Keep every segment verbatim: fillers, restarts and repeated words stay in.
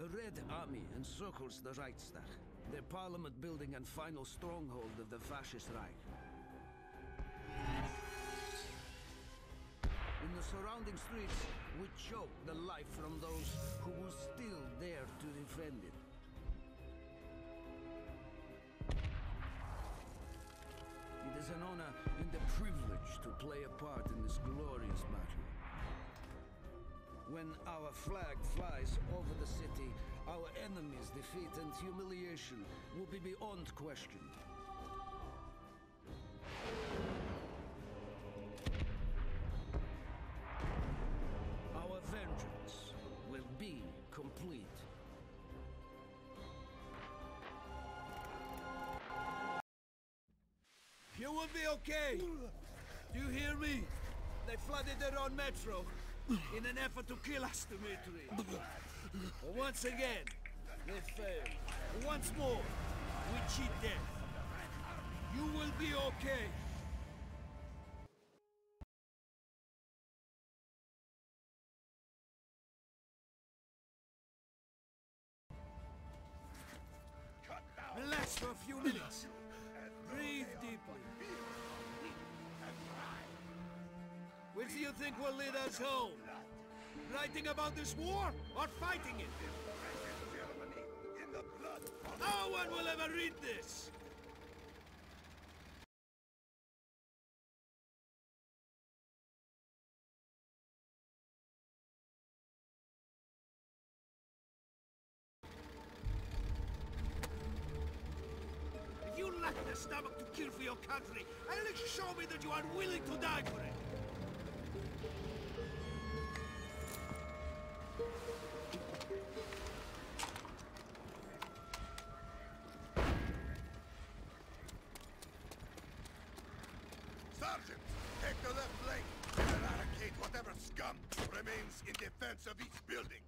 The Red Army encircles the Reichstag, the parliament building and final stronghold of the Fascist Reich. In the surrounding streets, we choke the life from those who will still dare to defend it. It is an honor and a privilege to play a part in this glorious battle. When our flag flies over the city, our enemies' defeat and humiliation will be beyond question. Our vengeance will be complete. You will be okay! Do you hear me? They flooded their own metro in an effort to kill us, Dmitri. But once again, they failed. Once more, we cheat death. You will be okay. Relax for a few minutes. Breathe deeply. Which do you think will lead us home? Writing about this war or fighting it? No one will ever read this! If you lack the stomach to kill for your country, at least show me that you are willing to die for it! Sergeant, take the left flank and eradicate whatever scum remains in defense of each building.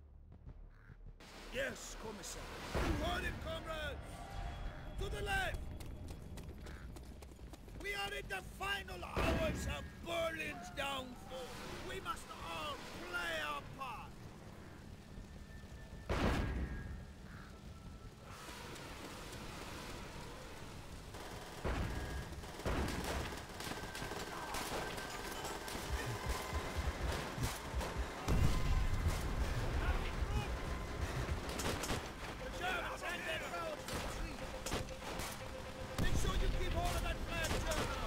Yes, Commissar. You heard him, comrades! To the left! We are in the final hours of Berlin's downfall. We must all play our part.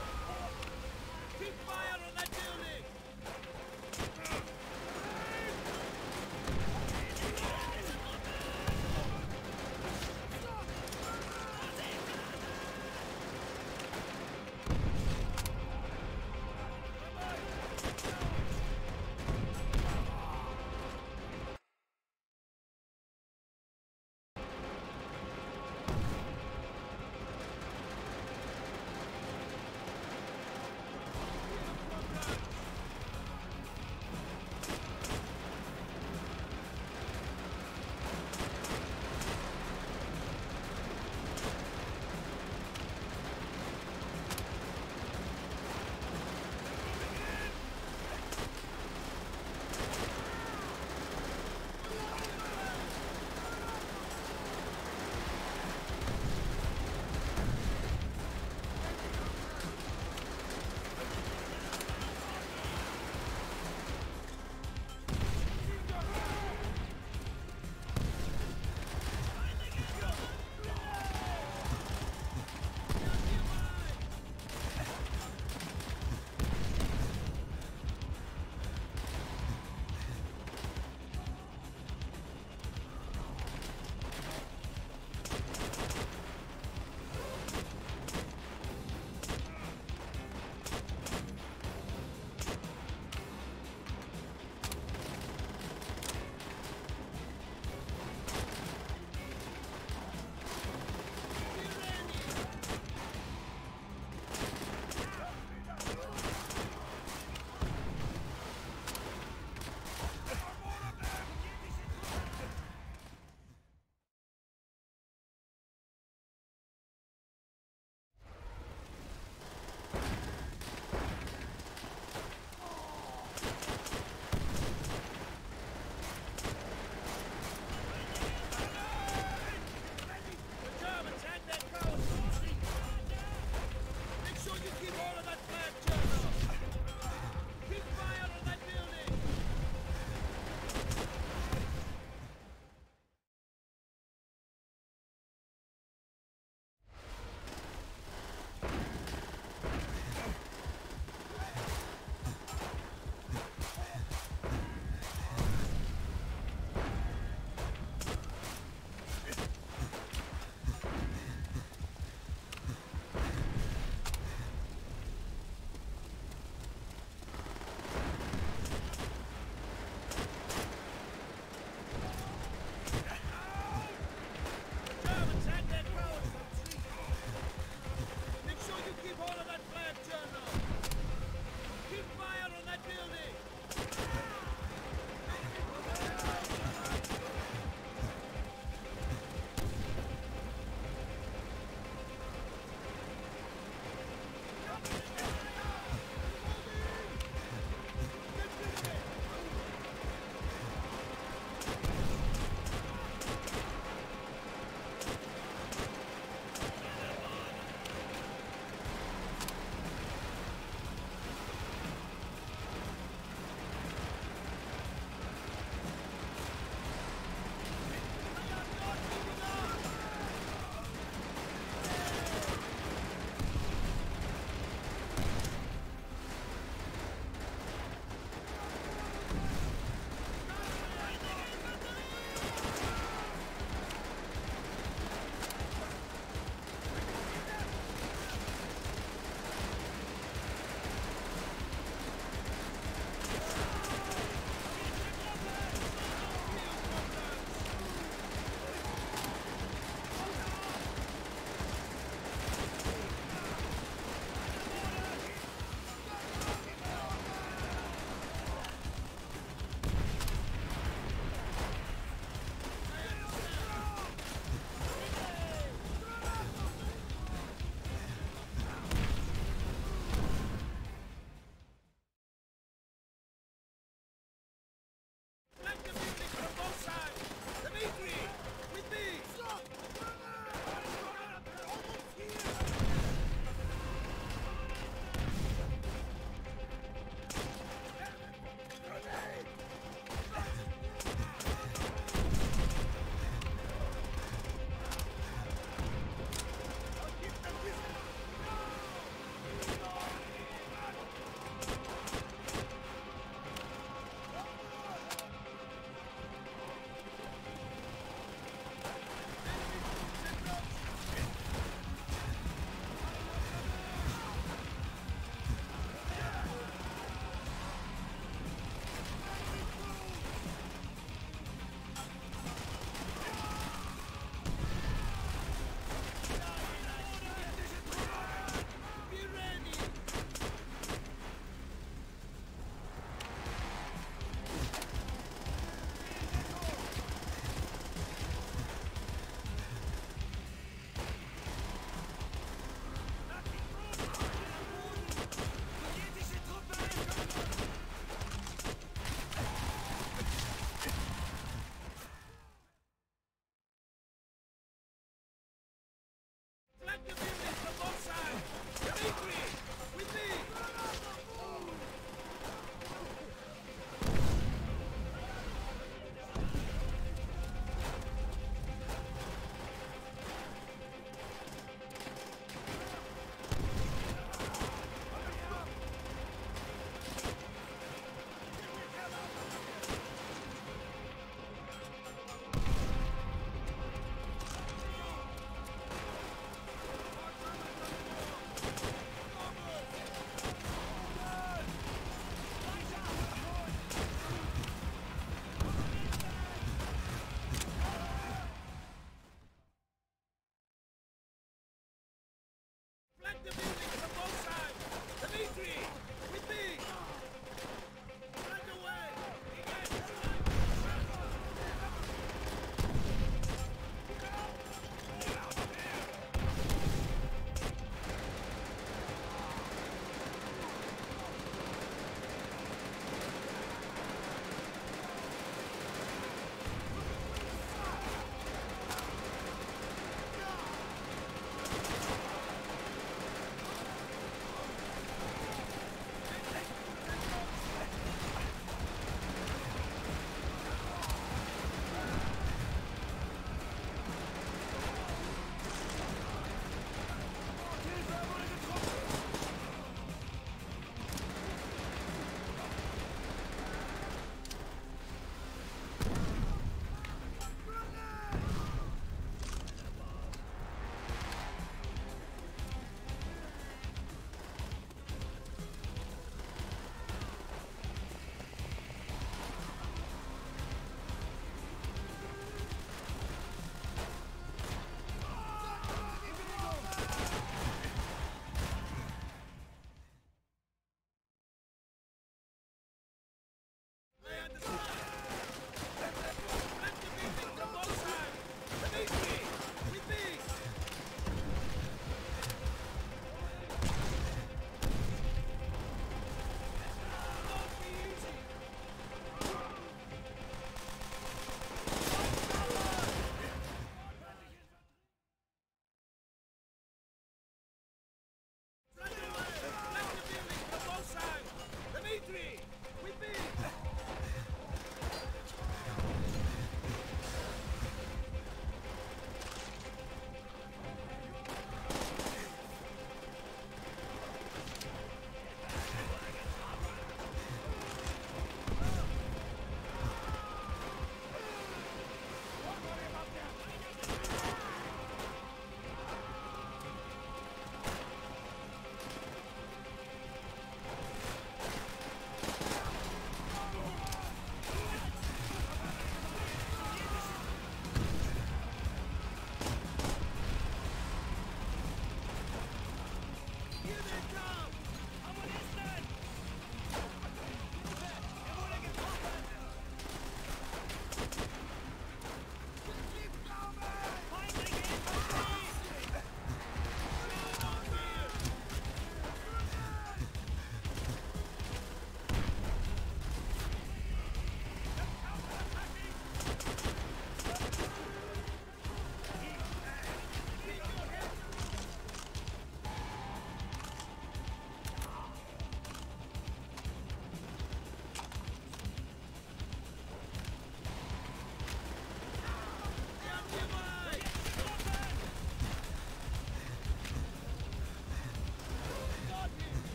Keep fire on that building!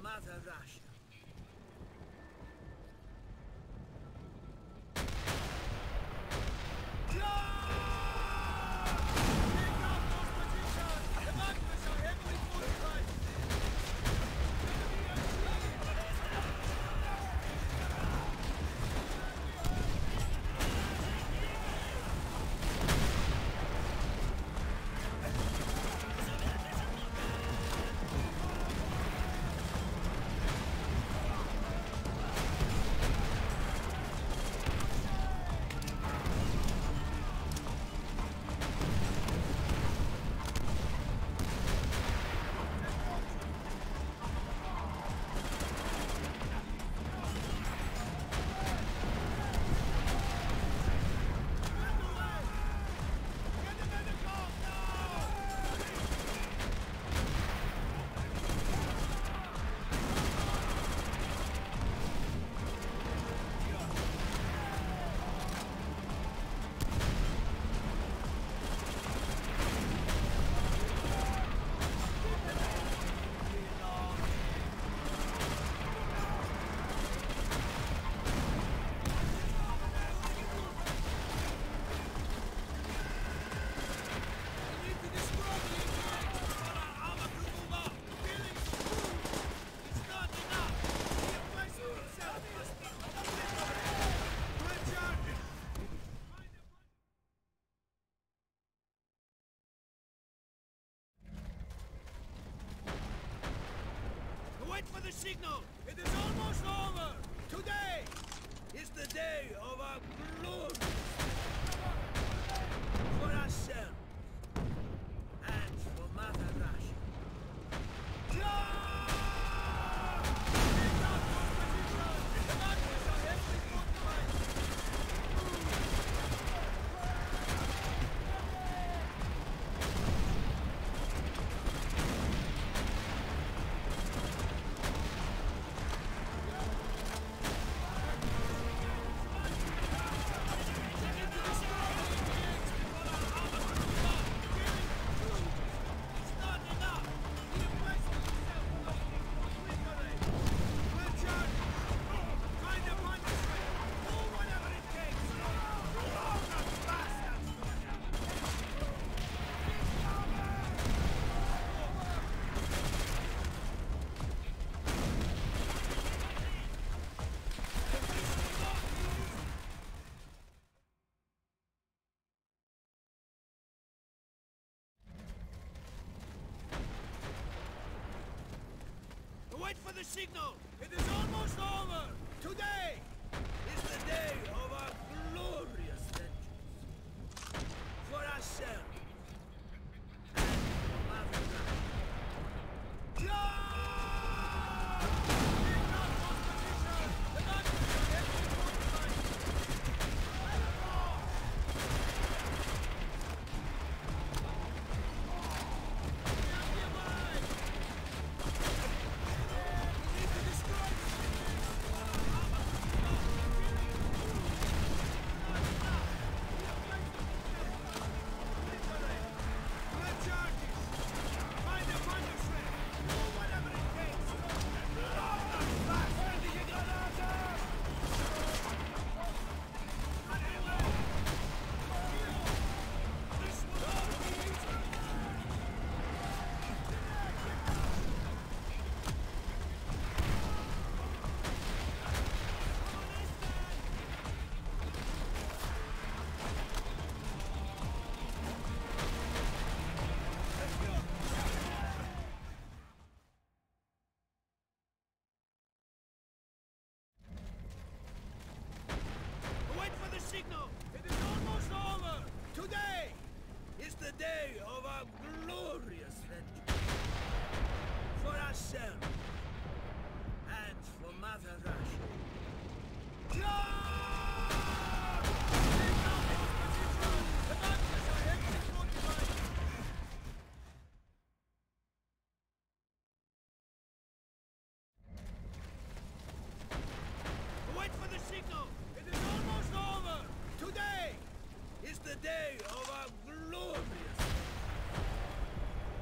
Mother Russia. Wait for the signal! It is almost over! Today is the day of our glory! For ourselves and for Mother Russia. Wait for the signal! It is almost over! Today is the day of our glorious vengeance. For ourselves and for Mother Russia. Signal! It is almost over! Today is the day of our glorious vengeance. For ourselves and for Mother Russia. Wait for the signal! It is almost over! Today is the day of our glorious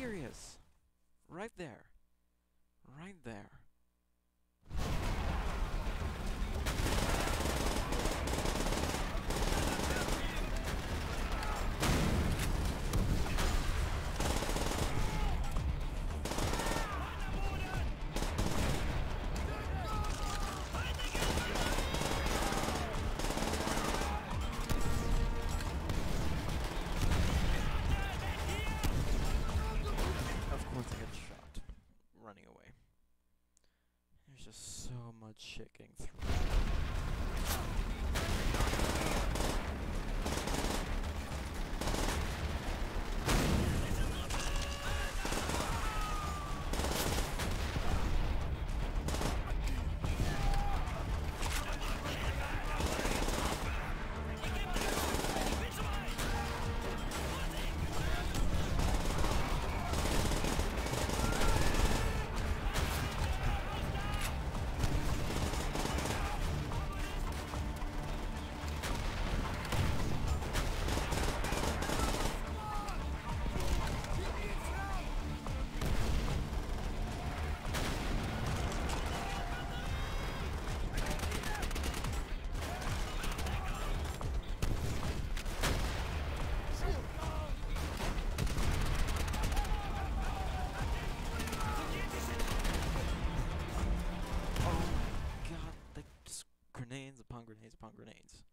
serious? Right there. Right there. So much shit getting through. Grenades upon grenades upon grenades.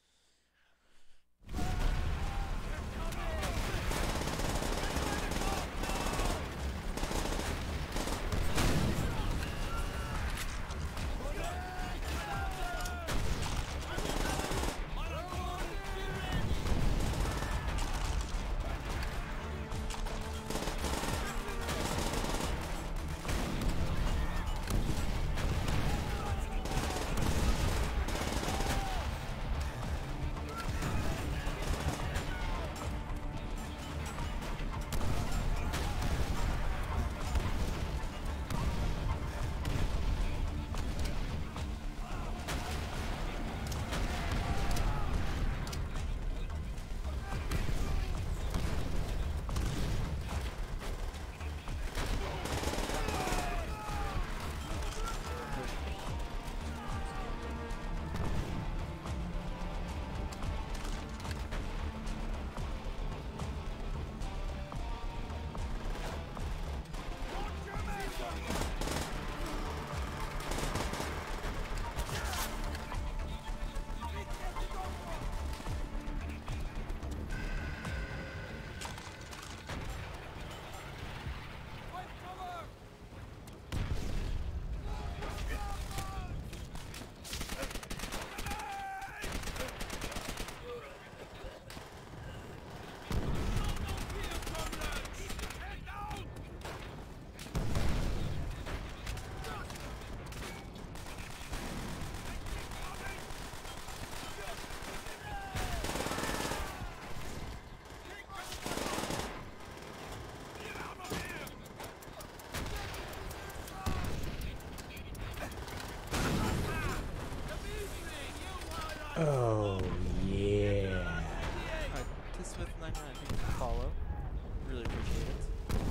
Oh, yeah. Alright, T Smith ninety-nine, thank you for the follow. Really appreciate it.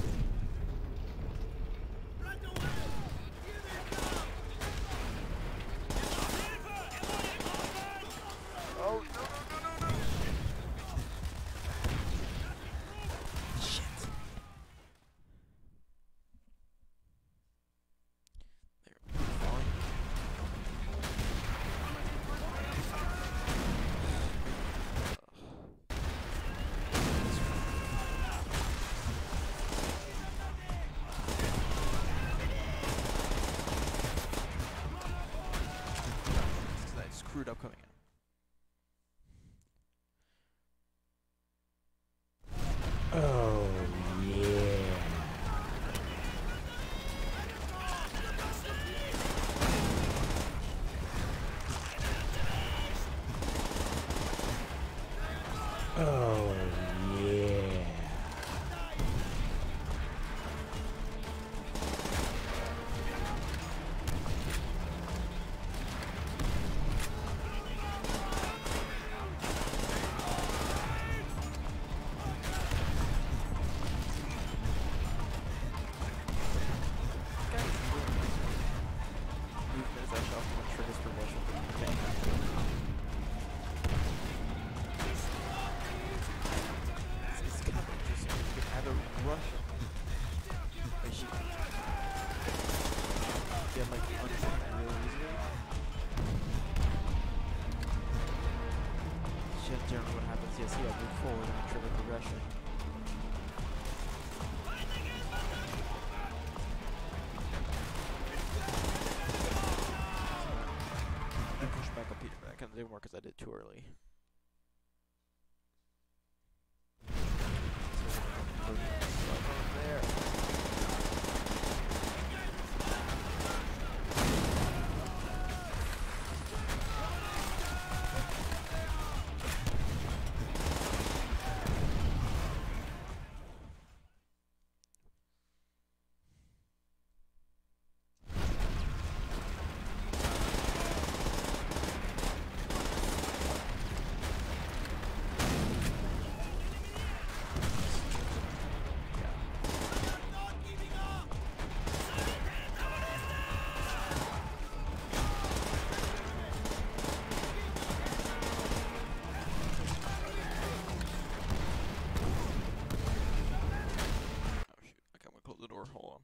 Oh, no, no, no, no, no! Shit. There. Falling. Because I screwed up coming in. Oh, yeah. Oh, yeah. couldn't do more because I did it too early. So, over there. Hold on.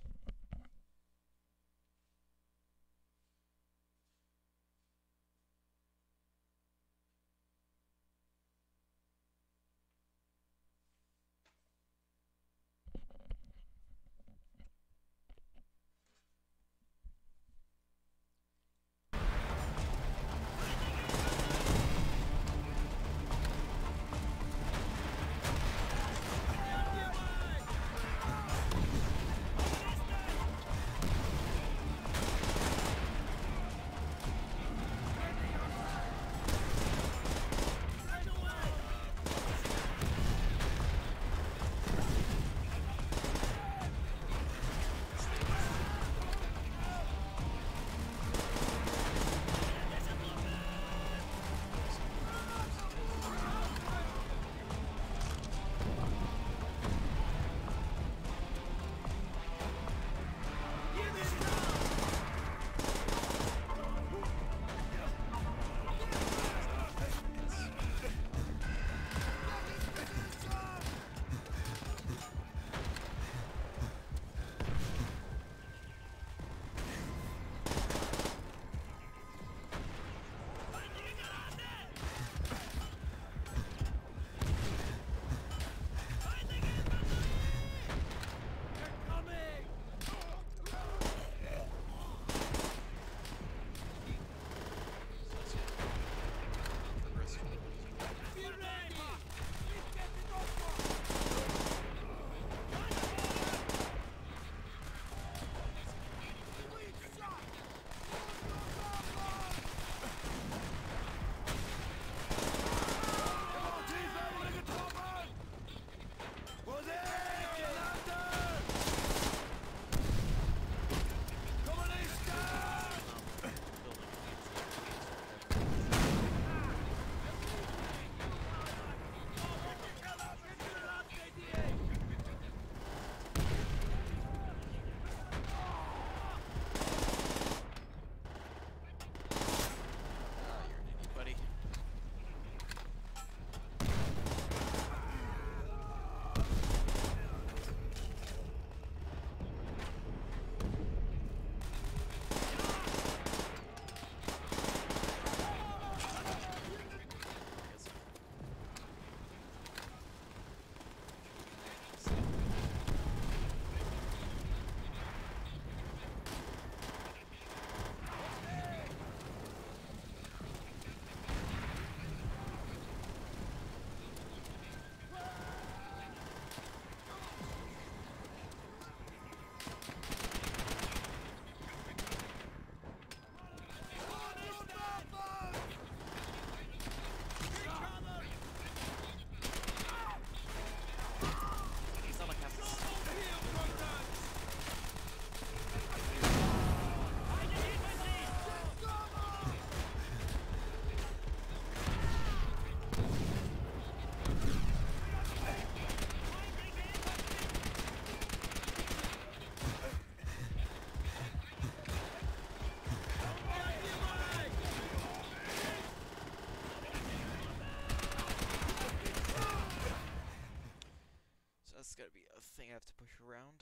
Gotta be a thing I have to push around.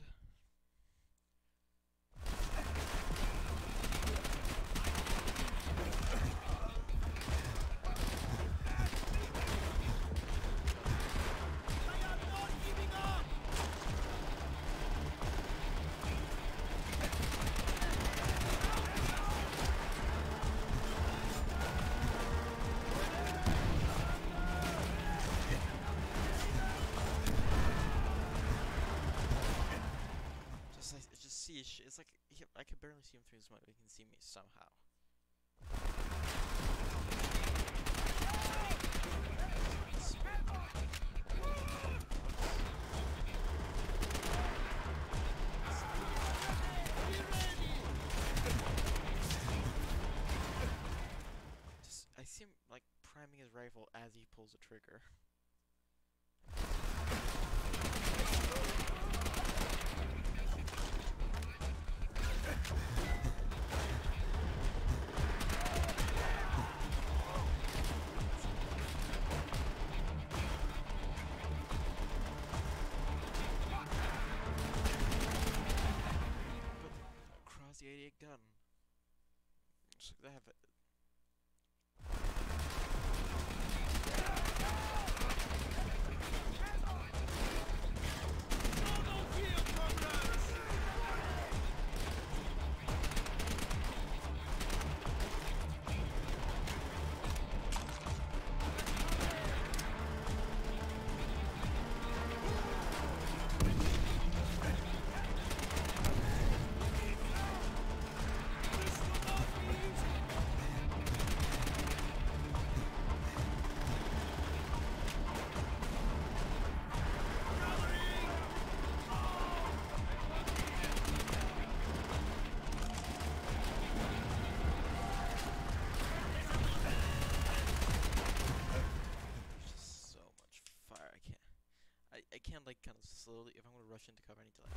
see his sh it's like he, I can barely see him through his smoke, but he can see me somehow. Just, I see him like priming his rifle as he pulls the trigger. Across the eighty-eight gun. So they have it. I can like kind of slowly, if I'm gonna rush into cover, I need to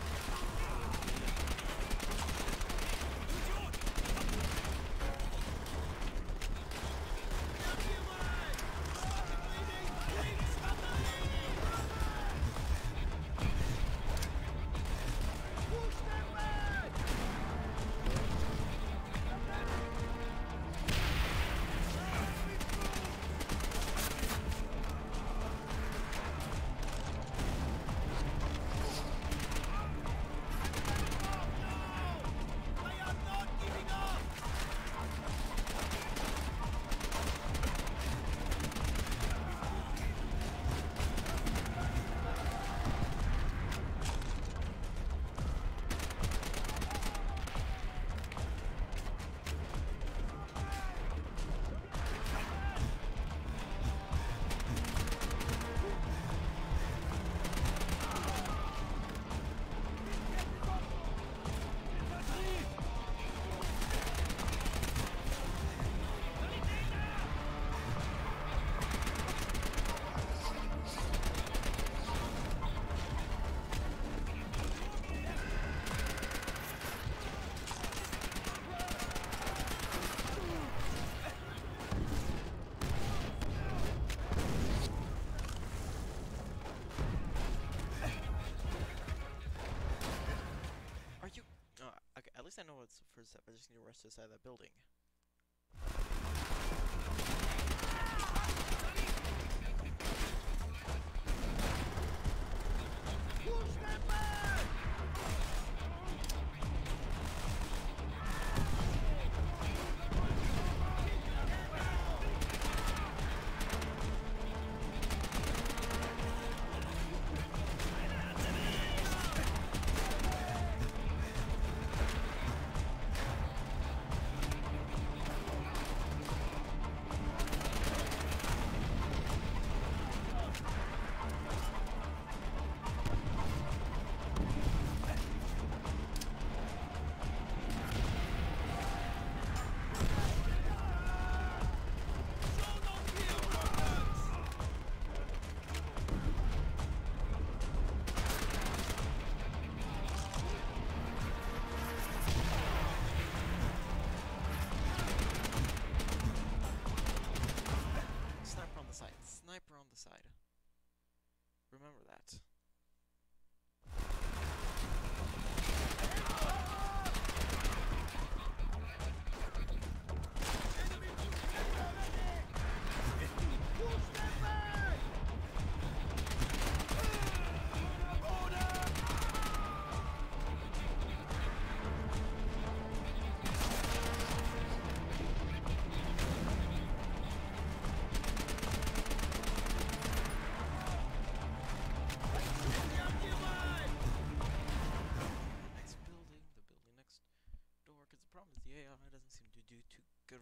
At least I know what's the first step. I just need to rush to the side of that building. It doesn't seem to do too good.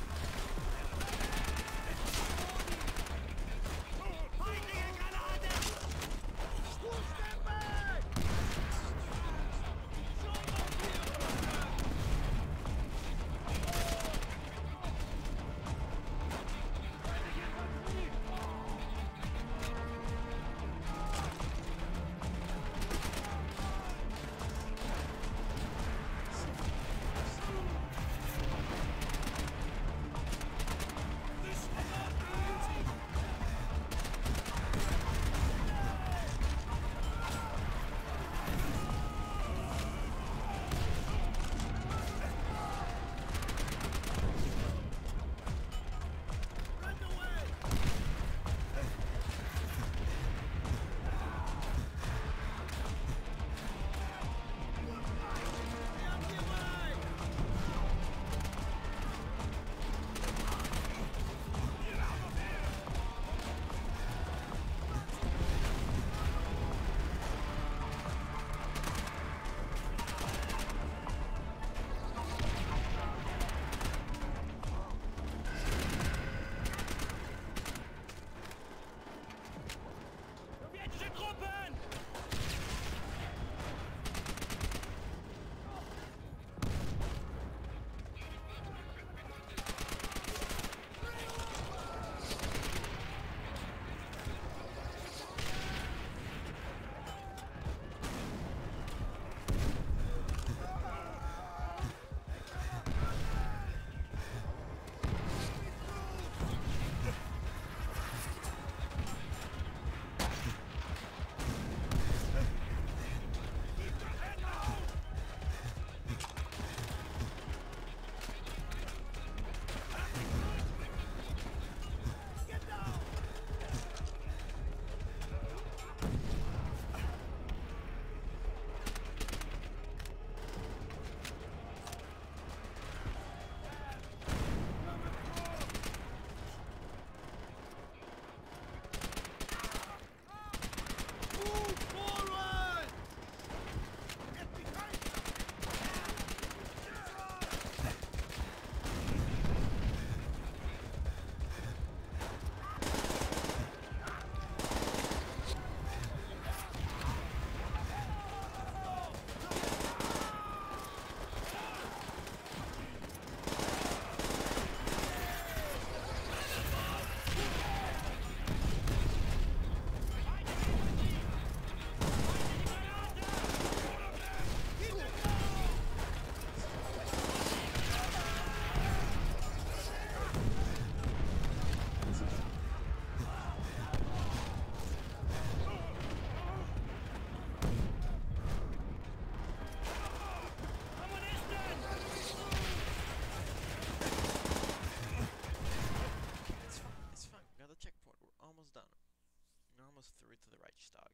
Through to the Reichstag.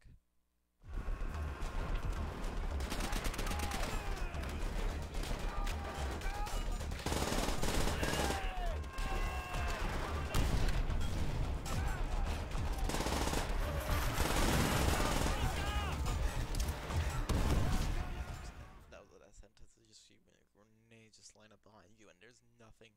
That was the last sentence. It's just you, grenades just line up behind you, and there's nothing.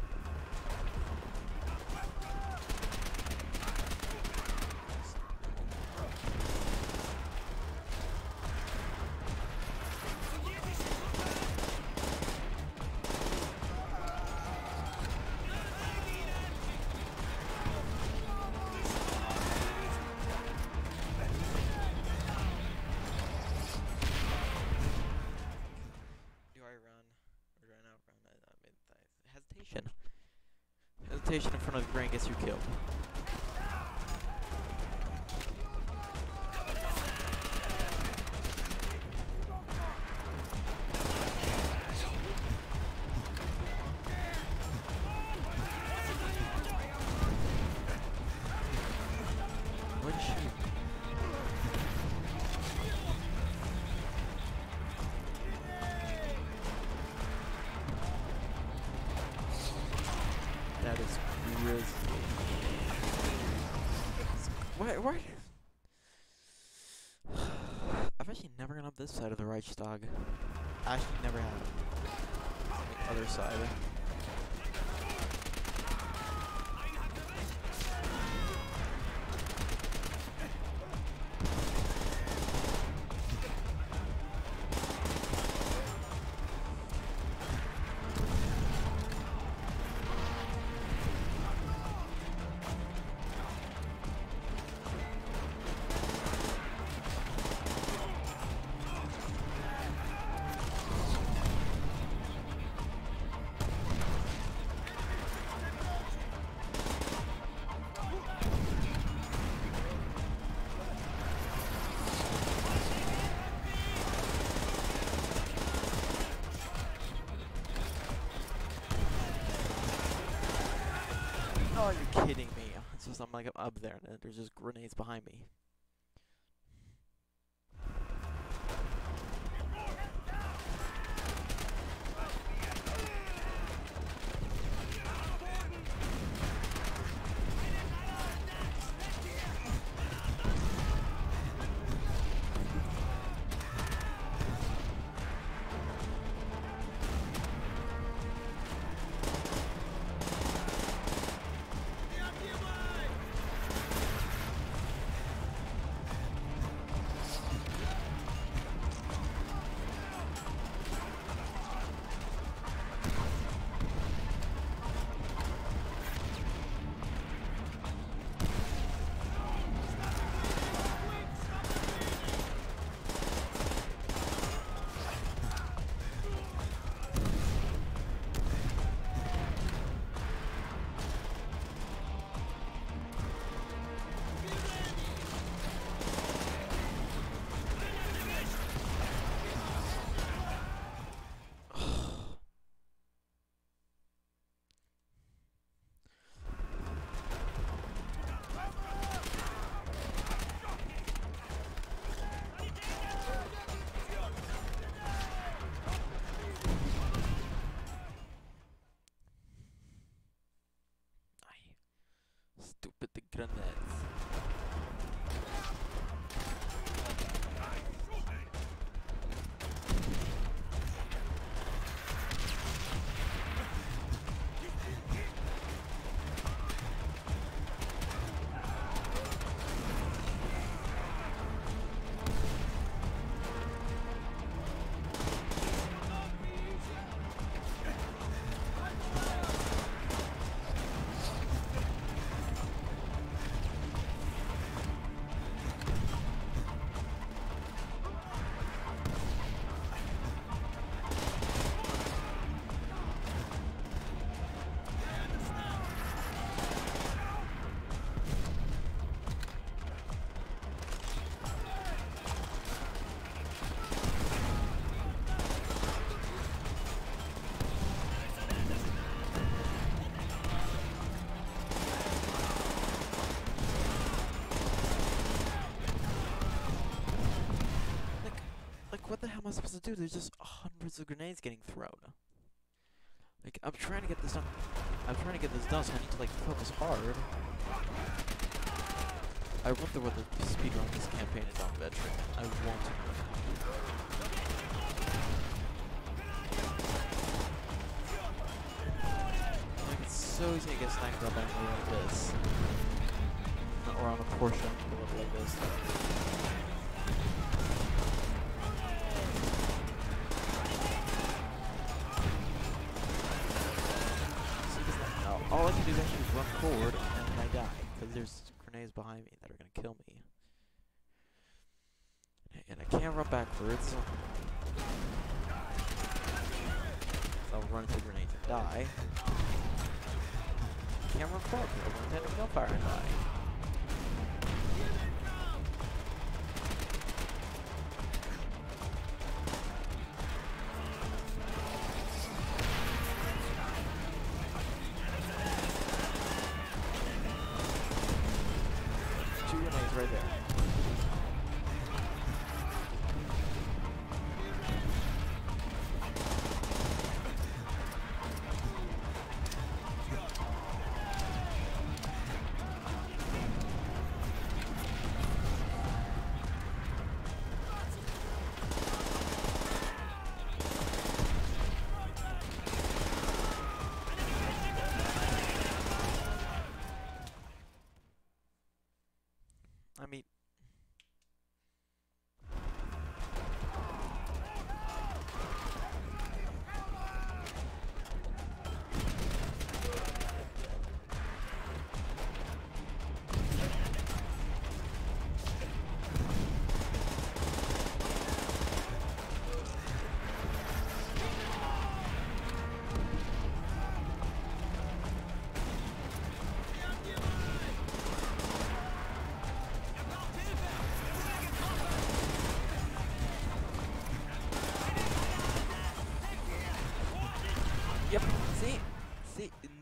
Hesitation. Hesitation in front of the grain gets you killed. Where'd she? That is risky. Why? Why? I've actually never gone up this side of the Reichstag. I actually never have. On the other side. Oh, you're kidding me. It's just I'm like up there and there's just grenades behind me. Stupid grenades. What the hell am I supposed to do? There's just hundreds of grenades getting thrown. Like, I'm trying to get this done. I'm trying to get this done, so I need to, like, focus hard. I wonder what the speedrun of this campaign is on Veteran. I want to know. Like, it's so easy to get sniped up on a like this. Or on a Porsche like this. All I can do is actually run forward and then I die, because there's grenades behind me that are going to kill me. And I can't run backwards. So I'll run into grenades and die. Can't run forward, I'll run into gunfire and die. Right there.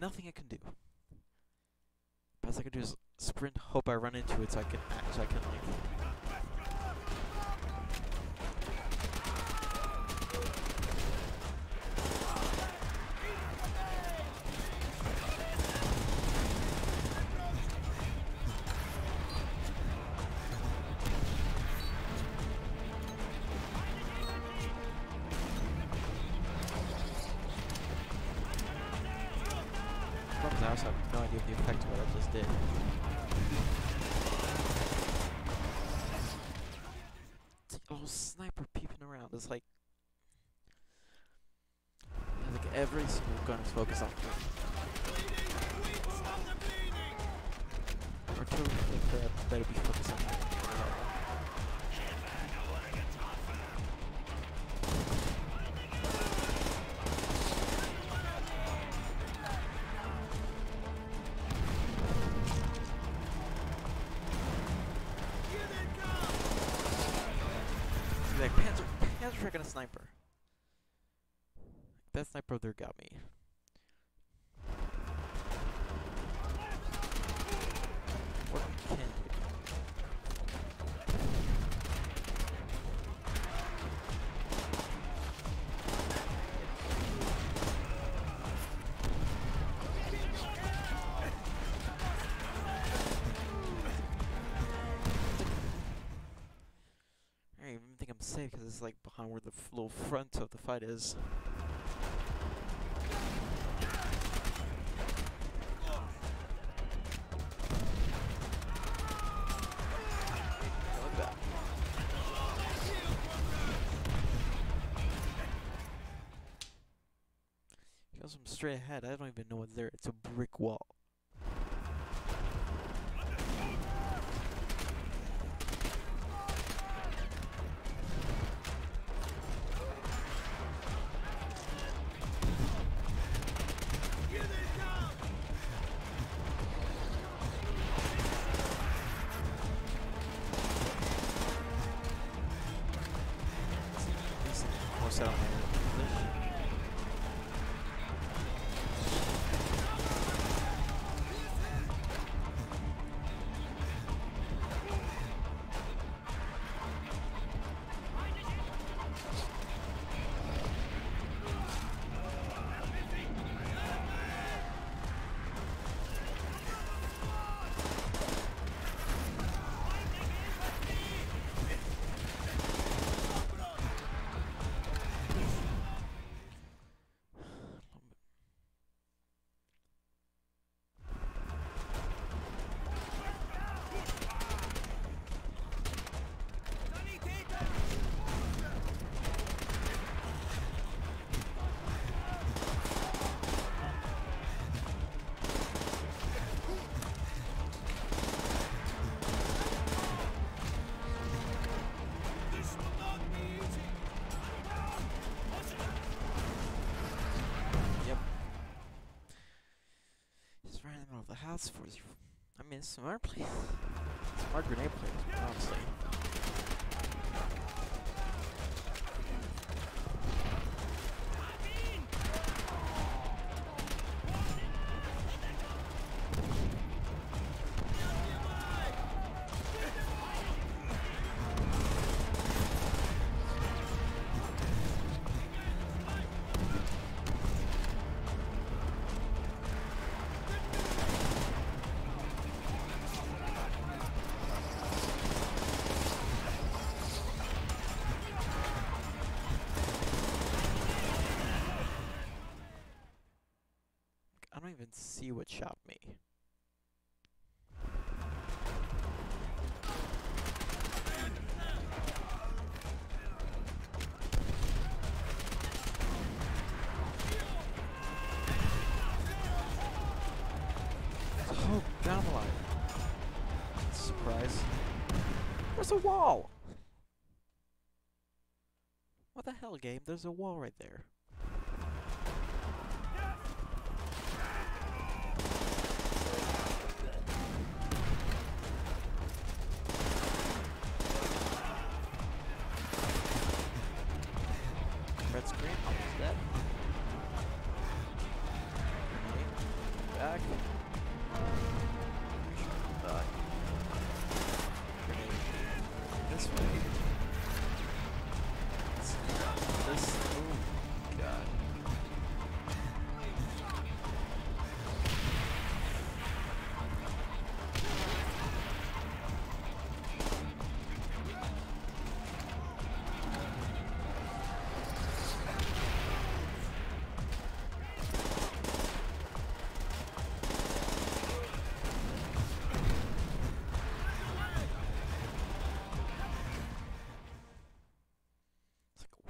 nothing I can do. Best I can do is sprint, hope I run into it so I can act, so I can like. I also have no idea of the effect of what I just did. It's like a little sniper peeping around. It's like, yeah, like every single gun is focused on me. Artillery like that better be focused on me. Like Panzer, Panzer and a sniper. That sniper there got me. What can you do? I don't even think I'm safe because it's like behind where the f little front of the fight is. Look at that. Because I'm straight ahead, I don't even know what's there. It's a brick wall. Set on my position. The house for you. I mean, smart place. Smart grenade players, honestly. I don't even see what shot me. Oh, God, I'm alive. Surprise. There's a wall! What the hell, game? There's a wall right there. Red screen, almost dead.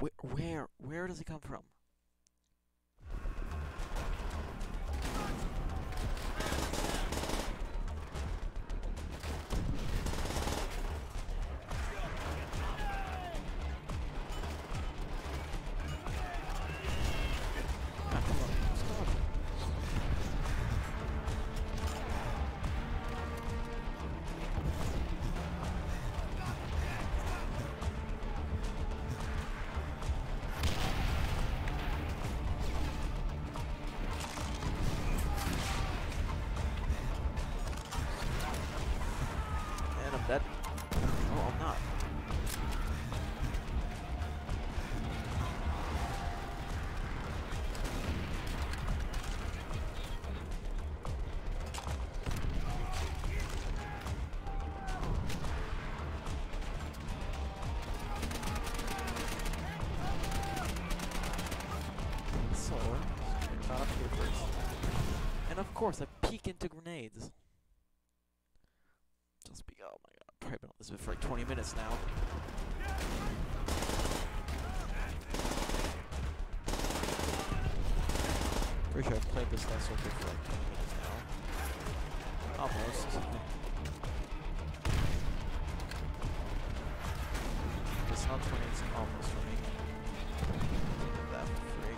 Where, where, where does it come from? Ah, come on, let's go. And I'm dead. Oh, I'm not. So, not up here first. And of course, I peek into grenades. Just be, oh my god, I've probably been on this for like twenty minutes now. Pretty sure I've played this last circuit for like twenty minutes now. Almost. It's not twenty, it's almost twenty. Look at that frig.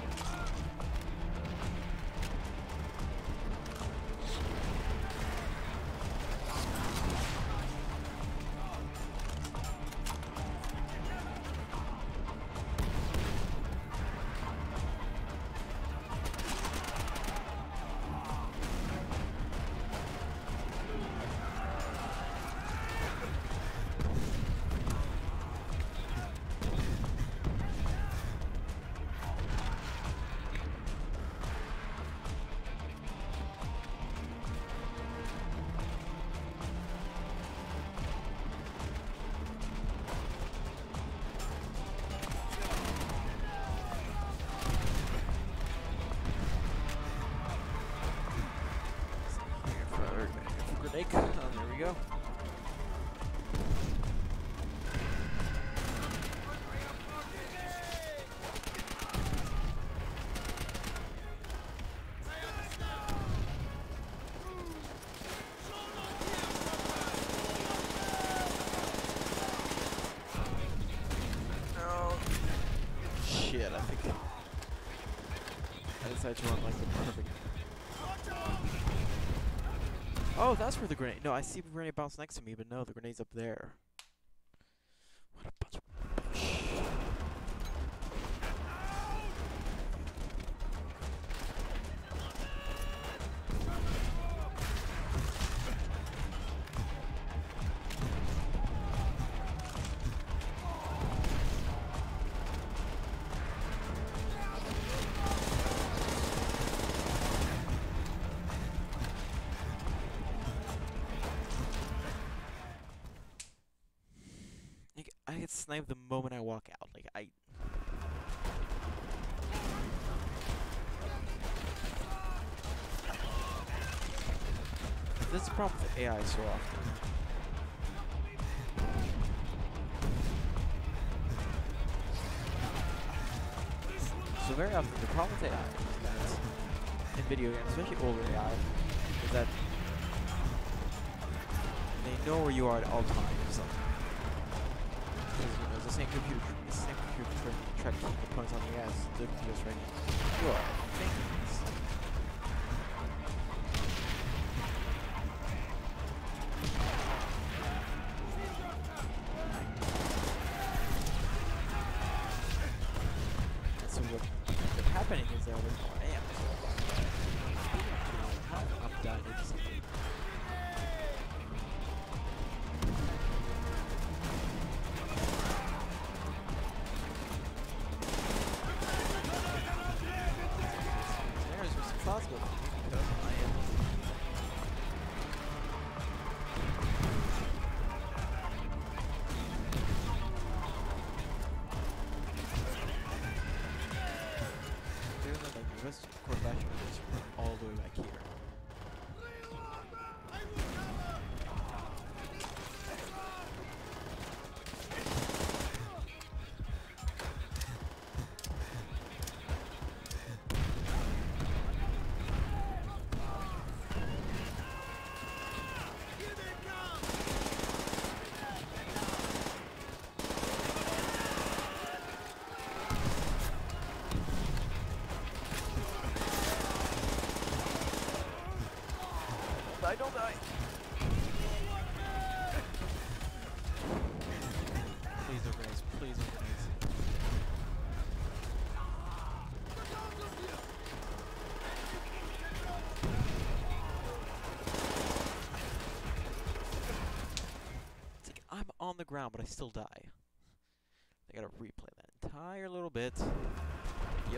Grenade. Oh, there we go. No. Shit, I think I decided to run like the perfect. Oh, that's where the grenade. No, I see the grenade bounce next to me, but no, the grenade's up there. What a bunch of bullshit. I get sniped the moment I walk out. Like, I... This is the problem with A I so often. So very often, the problem with A I is that, in video games, especially older A I, is that they know where you are at all times. Because, you know, it's the same computer, it's the same computer trying to try to keep the points on the ass, the videos right now. You are thinking this. And so what what's happening is that with more amps, I'm done with something. Possible because I am. There's no like the rest of the batch is all the way back here. die, don't die! Please don't grenades, please don't grenades. It's like I'm on the ground, but I still die. I gotta replay that entire little bit. Yep.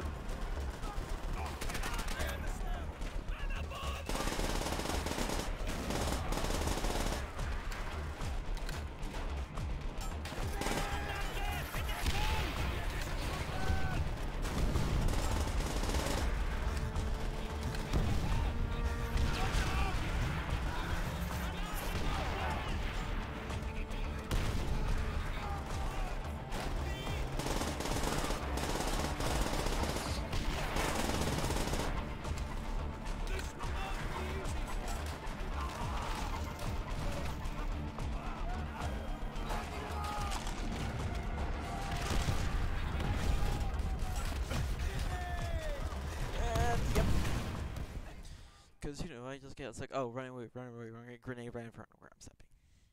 Because, you know, I just get, it's like, oh, run away, run away, run away, grenade right in front of where I'm stepping.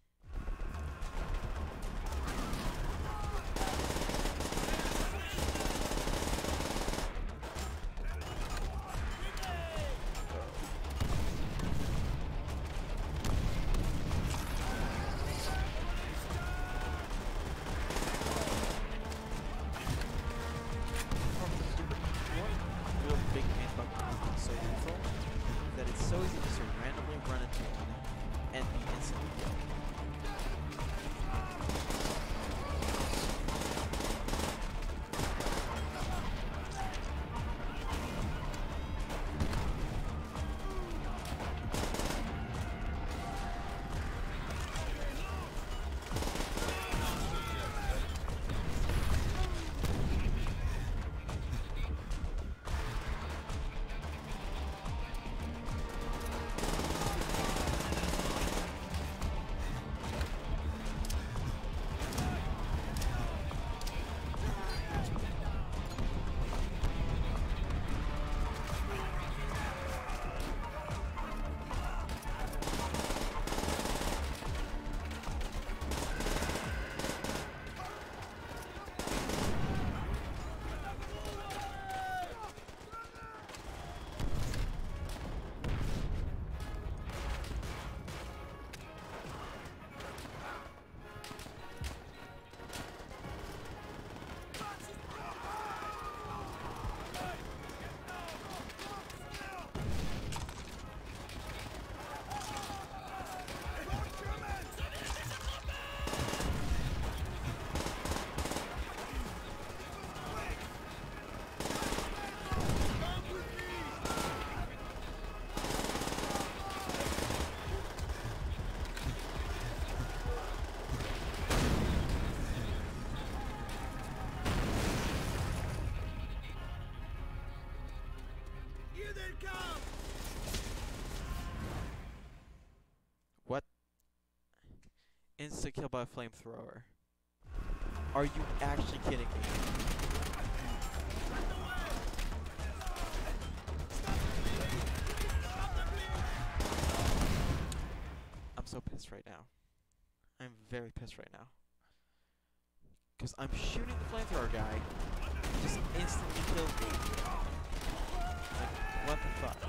Real big pain about the so lethal that it's so easy just to randomly run into one and be instantly killed. What? Insta kill by a flamethrower. Are you actually kidding me? I'm so pissed right now. I'm very pissed right now. Because I'm shooting the flamethrower guy, he just instantly kills me. Like, what the fuck?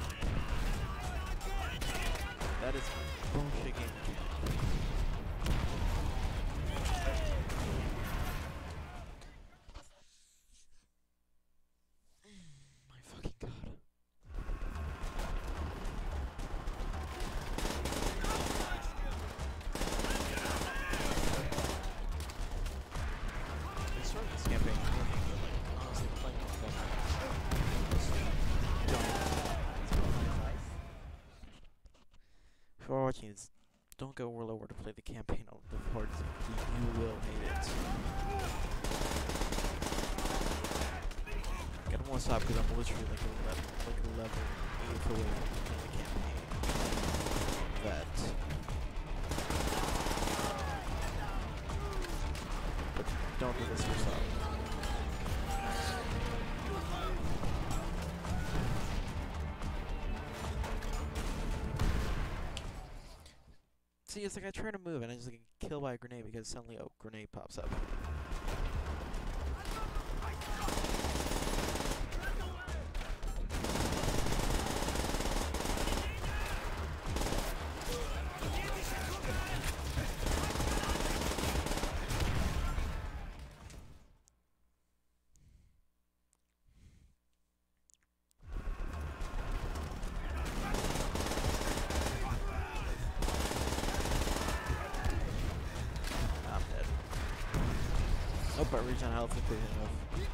That is bullshit game. My fucking god. They started this campaign really good, like, honestly playing with them. If you're watching this, don't go all over to play the campaign of the Hordes. You will hate it. I don't want to stop because I'm literally like a level, like a level eight away from the campaign. That. But don't do this yourself. it's like I try to move and I just like get killed by a grenade because suddenly a grenade pops up. Oh, but regen health is good enough.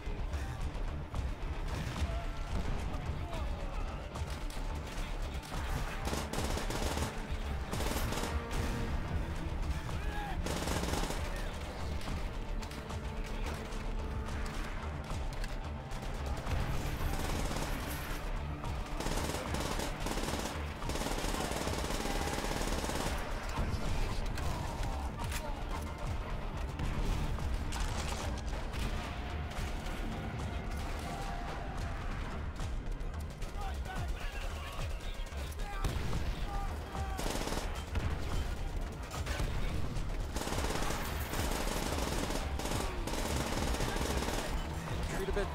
A bit.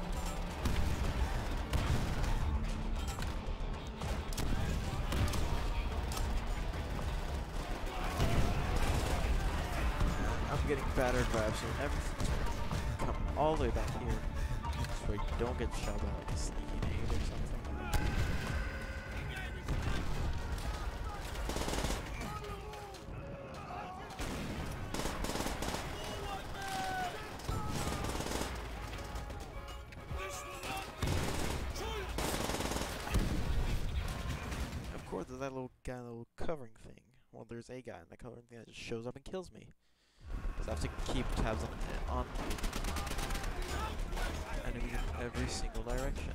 I'm getting battered by absolutely everything. Come all the way back here so you don't get shot by like a sneaky nade or something. There's that little guy, little covering thing. Well, there's a guy in that covering thing that just shows up and kills me. So I have to keep tabs on, on enemies in every single direction.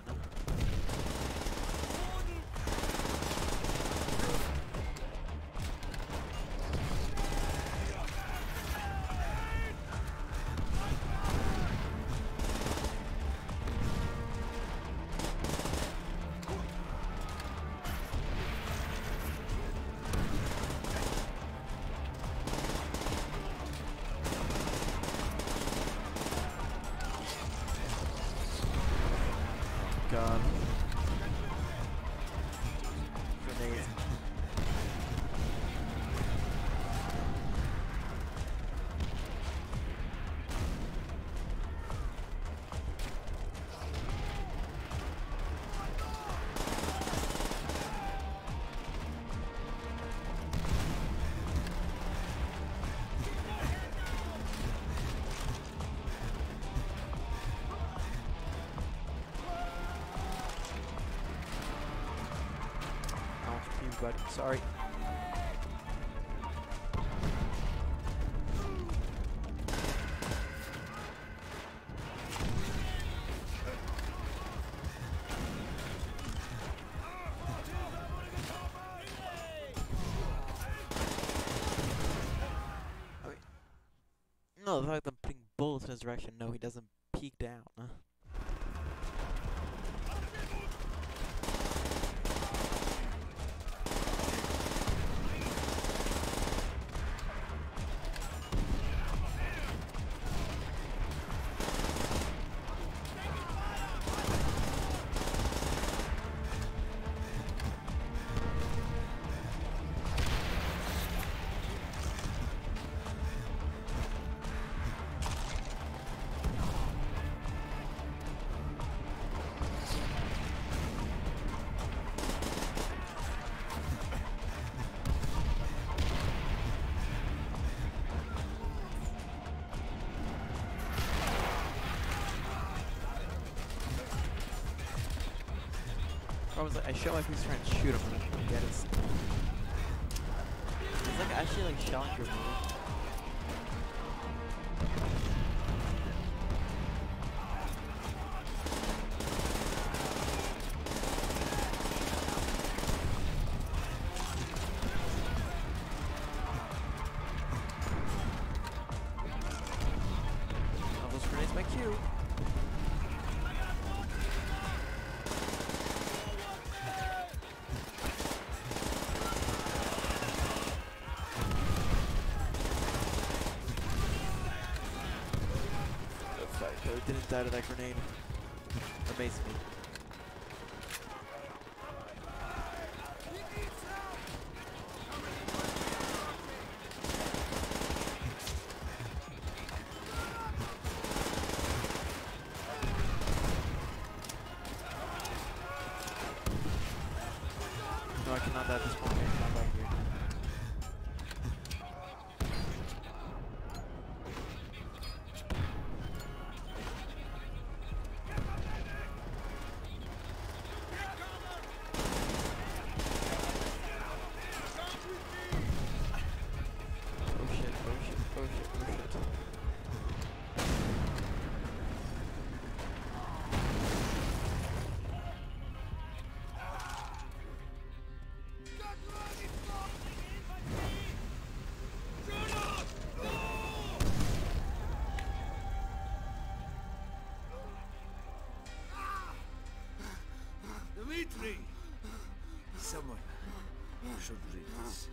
God. Grenade. But sorry. Okay. No, the fact that I'm putting bullets in his direction, no, he doesn't peek down. Huh? I was like, I shot like he's trying to shoot him, but I didn't get it. It's like actually like shelling your move. All those grenades my Q. that didn't die to that grenade. Amazed me. No, I cannot die at this point. I cannot die here. Dmitri! Someone should read this.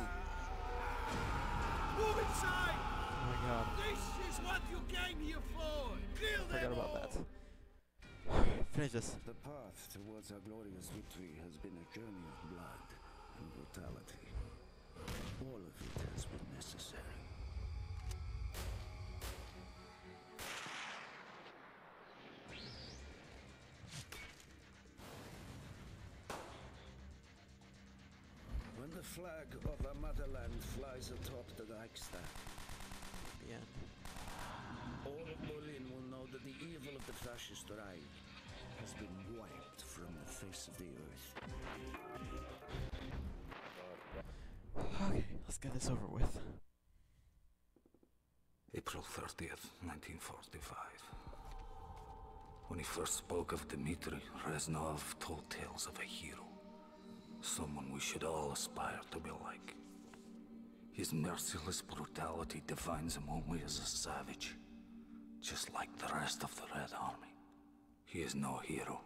Move inside! Oh my god. This is what you came here for! Kill Forgot them about all! that. Finish this. The path towards our glorious victory has been a journey of blood and brutality. All of it has been necessary. When the flag of our motherland flies atop the Reichstag, The end. all of Berlin will know that the evil of the fascist Reich has been wiped from the face of the earth. Okay, let's get this over with. April thirtieth, nineteen forty-five. When he first spoke of Dmitri, Reznov told tales of a hero. Someone we should all aspire to be like. His merciless brutality defines him only as a savage. Just like the rest of the Red Army. He is no hero.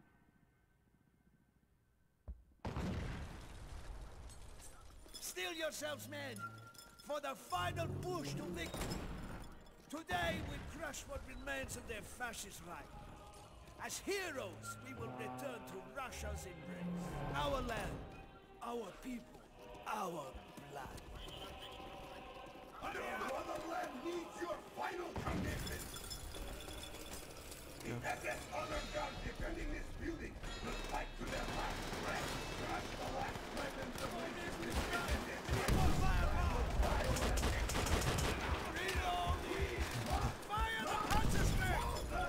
Steel yourselves, men, for the final push to victory. Today we crush what remains of their fascist Reich. As heroes, we will return to Russia's embrace. Our land, our people, our blood. The motherland needs your final commitment! The S S honor guard defending this building will fight to their last breath. Crush the last remnants of this independence. Reload! Fire the punches, men!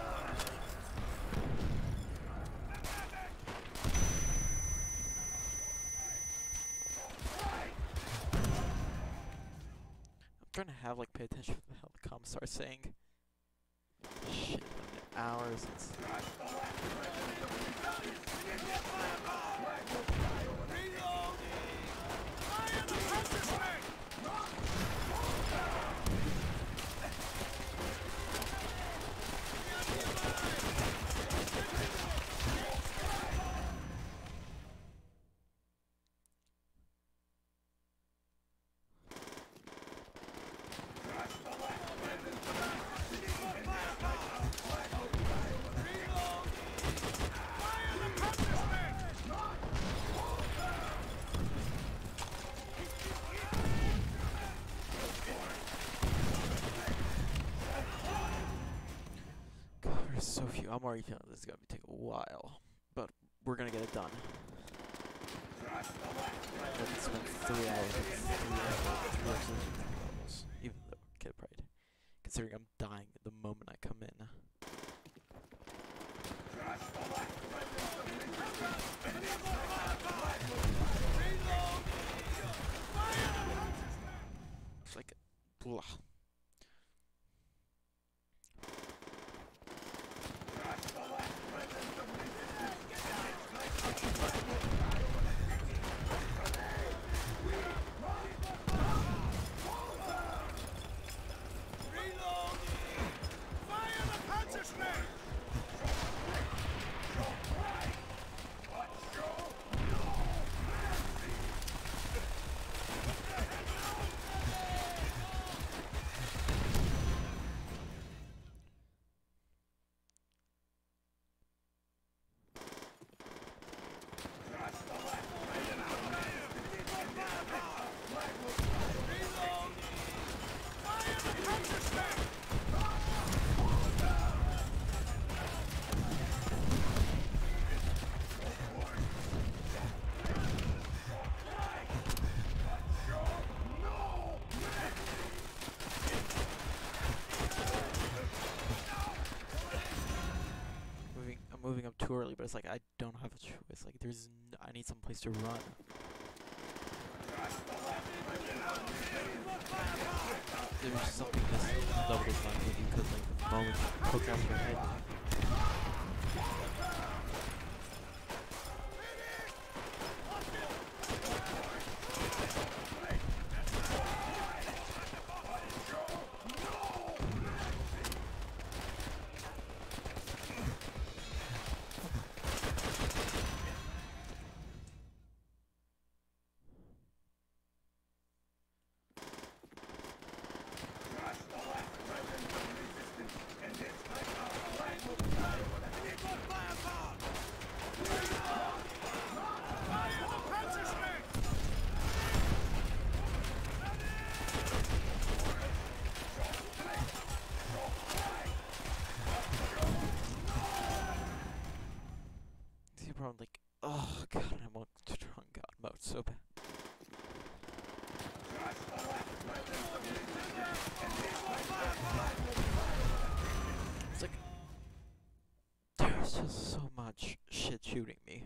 I'm trying to have like pay attention to what the hell the comms are saying. Shit, an hour since. Reload! Fire the punches, men! God, there's so few. I'm already feeling this is gonna take a while, but we're gonna get it done. Let's spend three hours, with three hours, three hours with three levels. Even though, okay, pride. Considering I'm dying the moment I come in. It's like, blah. Reload! Fire the punches, men! I'm moving up too early, but it's like I don't have a choice. Like there's, n I need some place to run. There's just something this level is not with you because like the moment you poke out your head. Like, oh god, I want to try on God mode so bad. It's like, there's just so much shit shooting me.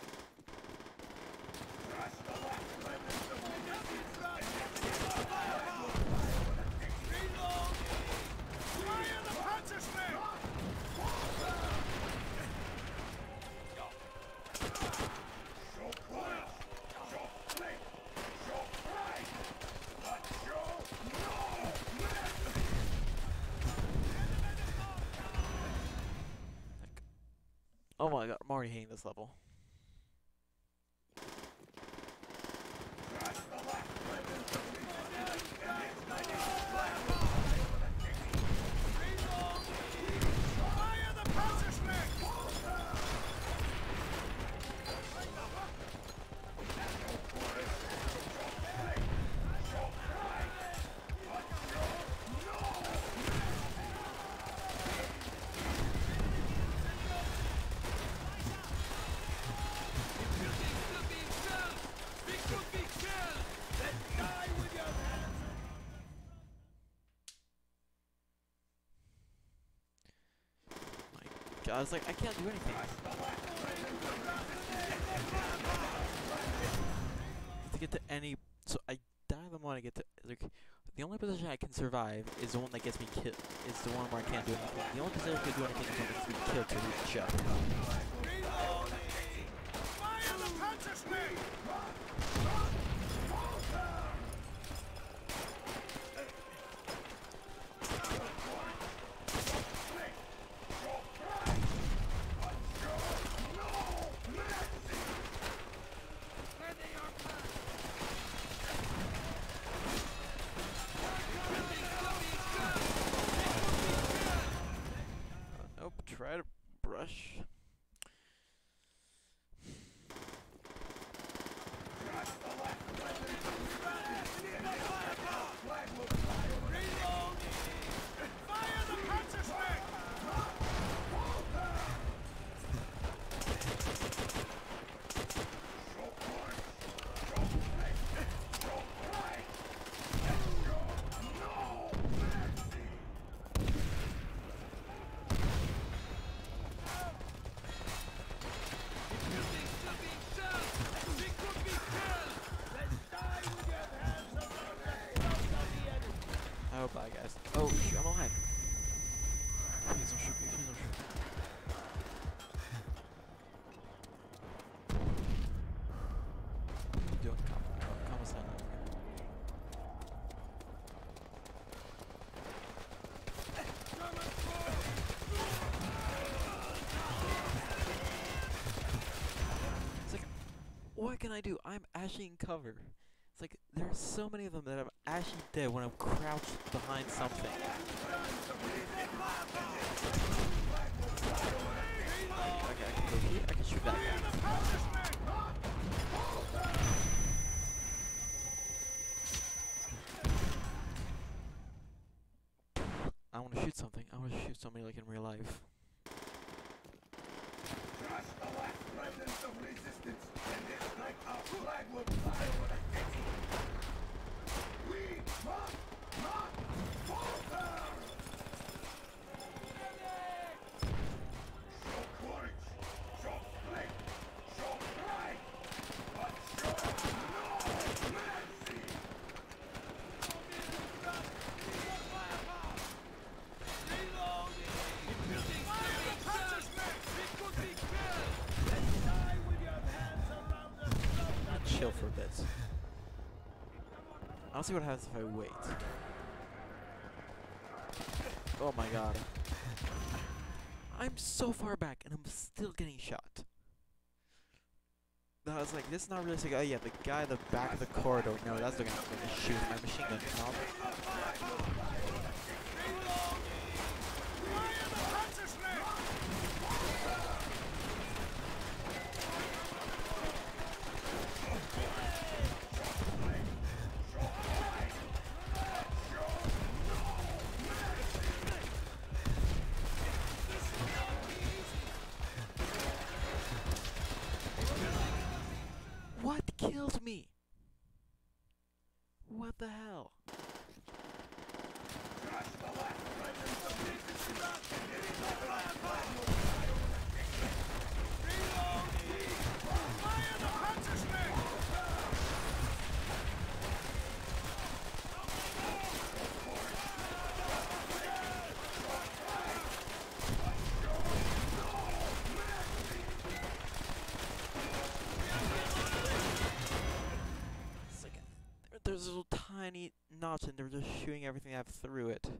Oh my god, I'm already hating this level. I was like, I can't do anything. To get to any, so I die the moment I get to, like, the only position I can survive is the one that gets me killed, is the one where I can't do anything. The only position I can do anything is when I get killed to reach up. Try to brush. Oh, bye guys. Oh, shoot, I'm alive. Please don't shoot me, please don't shoot me. What are you doing? Calm, calm, calm us down. It's like, what can I do? I'm actually in cover. It's like, there's so many of them that I'm actually dead when I'm crouched behind something. Okay, I can go here, I can shoot that guy. I want to shoot something, I want to shoot somebody like in real life. Just the last remnants of resistance, and it's like our flag will fly over the city. We must not falter! Show courage! chill for a bit. I'll see what happens if I wait. Oh my god. I'm so far back and I'm still getting shot. I was like, this is not realistic. Oh yeah, the guy at the back of the corridor. No, that's the guy I'm going to shoot with my machine gun. No. What killed me? What the hell? There's a little tiny notch and they're just shooting everything I have through it.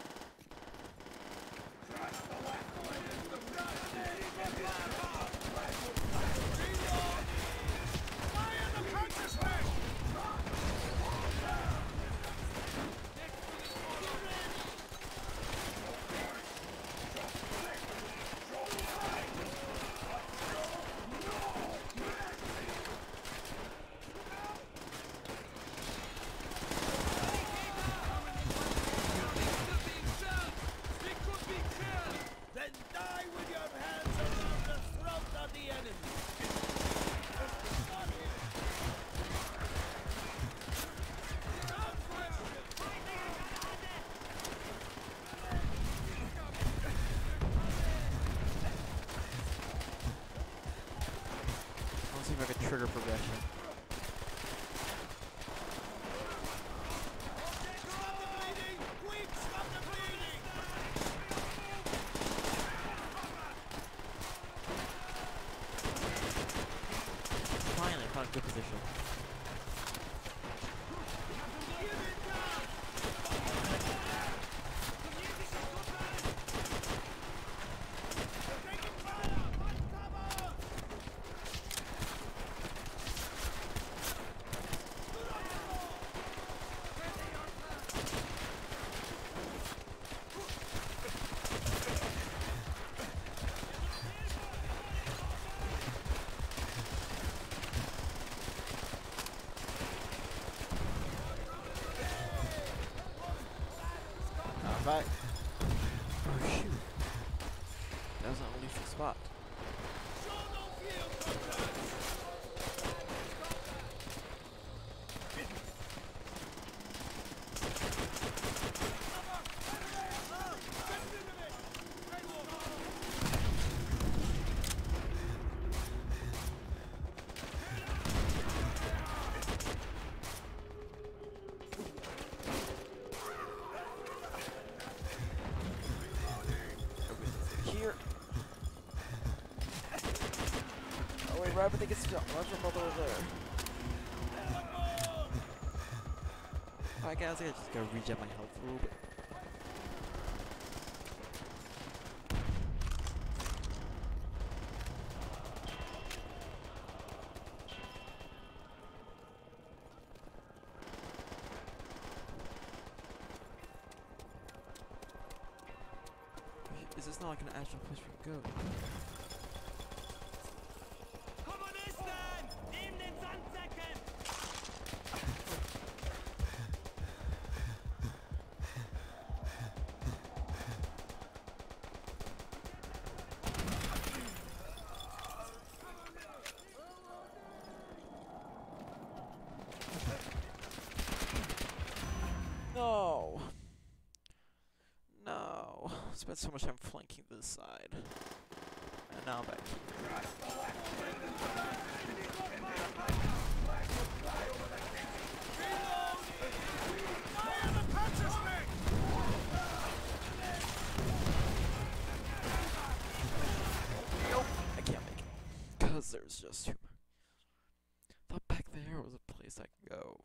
See if I can trigger progression. Finally, I found a good position. Back. Oh shoot. That was an unleashed spot. Here. Oh wait, right, but they get stuck. Run from over there. Alright guys, I just gotta regen my health a little bit. Is this not like an actual place we can go? No! No! Spent so much time flanking this side. And now I'm back here. Nope, I can't make it. Because there's just too much. Thought back there was a place I could go.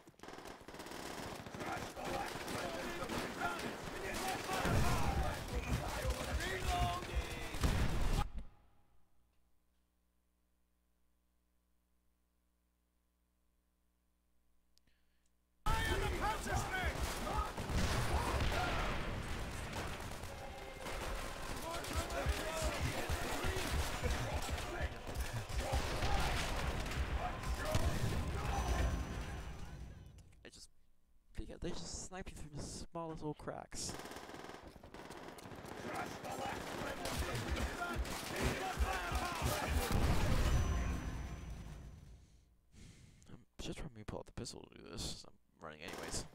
I just, yeah, they just snipe you through the smallest little cracks. I'm just trying to pull out the pistol to do this. So I'm running anyways.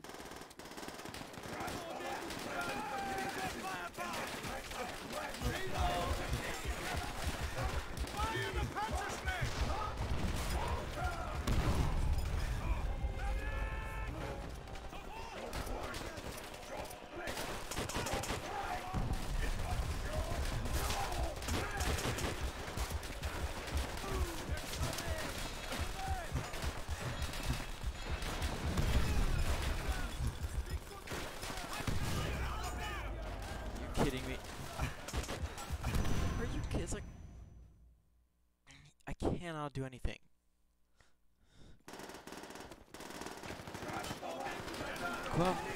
Kidding me? Are you kids like? I cannot do anything. Well.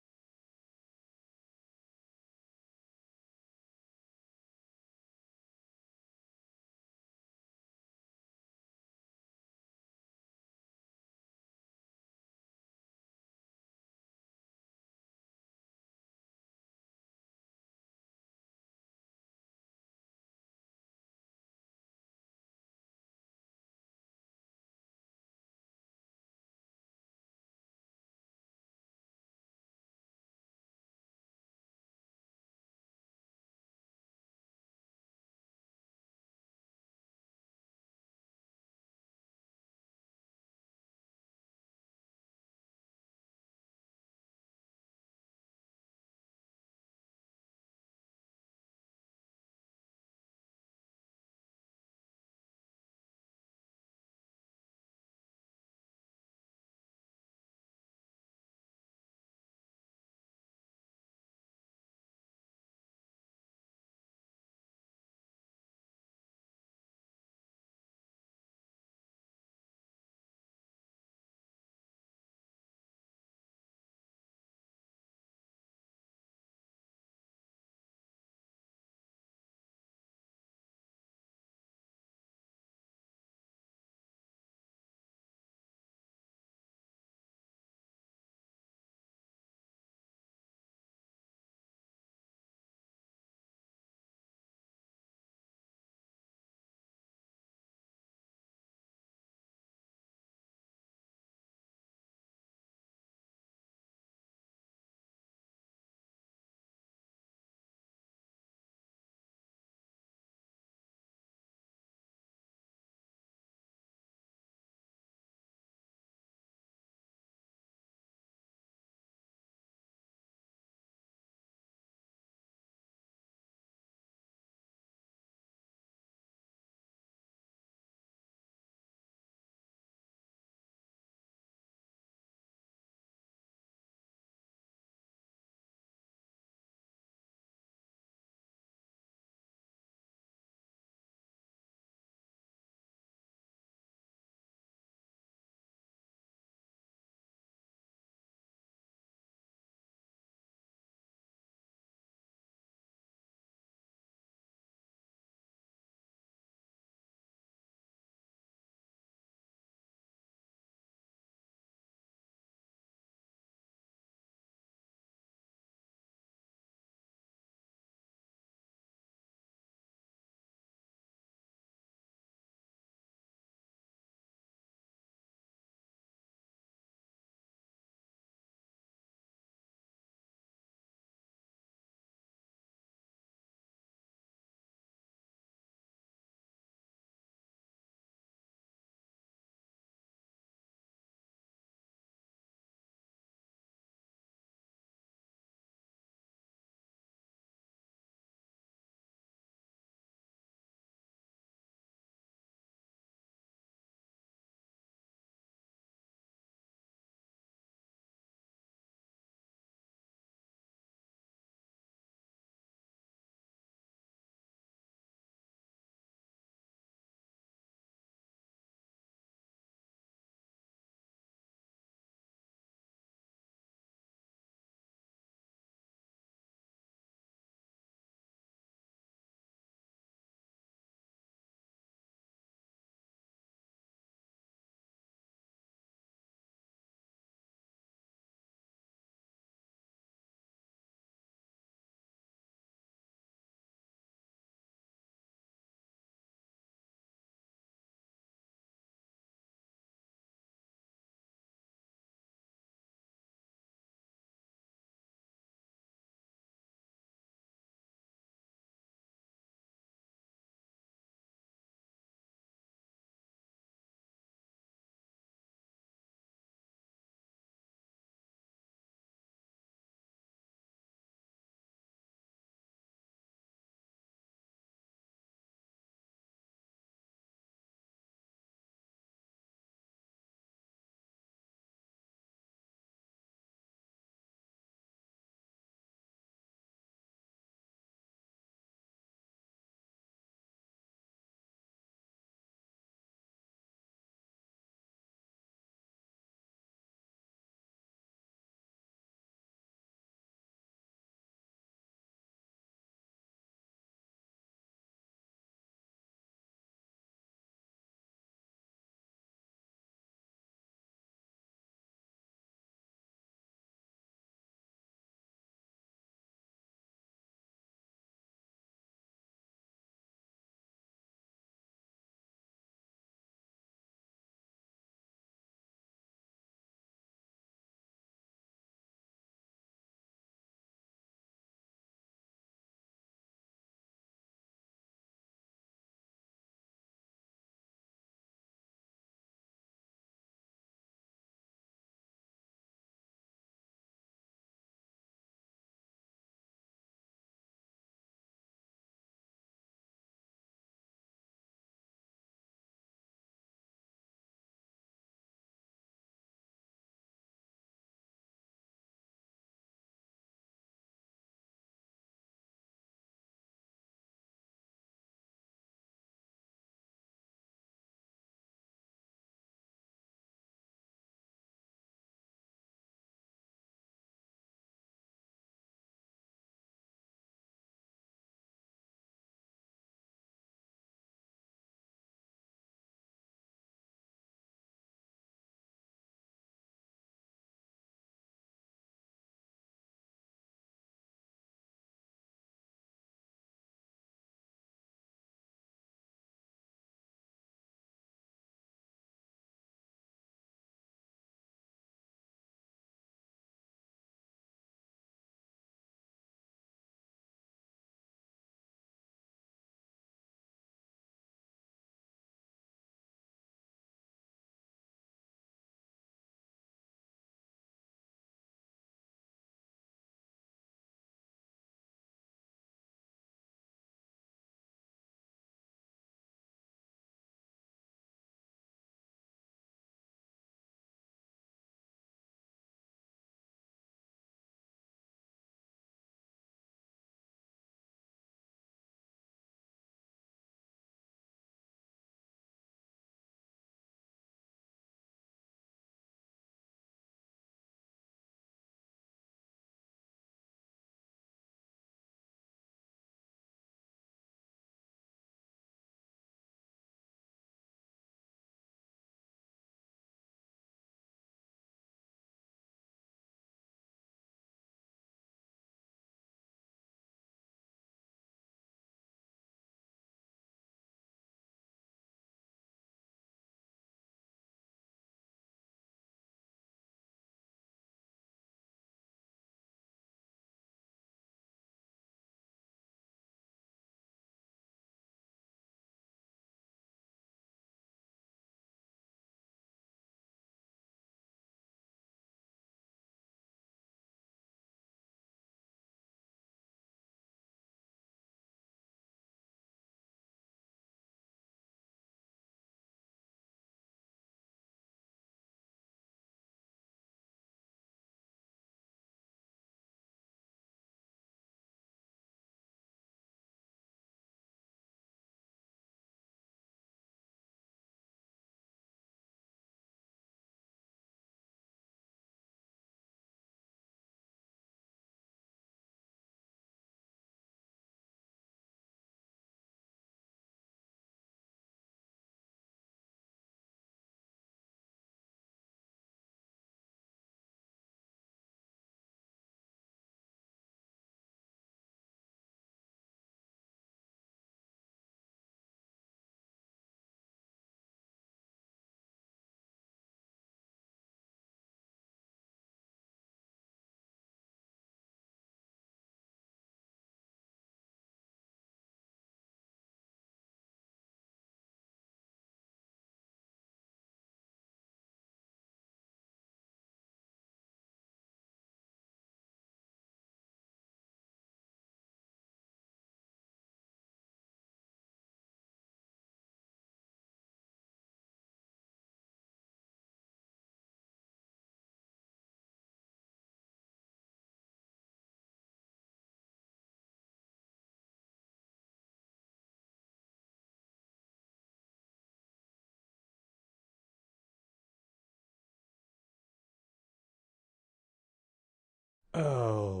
Oh